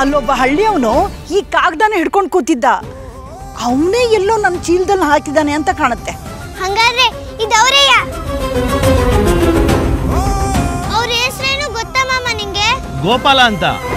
ಅಲ್ಲೊಬ್ಬ ಹಳ್ಳಿಯವನು ಈ ಕಾಗದಾನ ಹಿಡ್ಕೊಂಡು ಕೂತಿದ್ದ. ಅವನೇ ಎಲ್ಲೋ ನನ್ನ ಚೀಲದಲ್ಲಿ ಹಾಕಿದ್ದಾನೆ ಅಂತ ಕಾಣುತ್ತೆ. ಹಂಗಾದ್ರೆ ಇದವರೇಯ? ಅವ್ರ ಹೆಸರೇನು ಗೊತ್ತಾ ಮಾಮ ನಿಂಗೆ? ಗೋಪಾಲ ಅಂತ.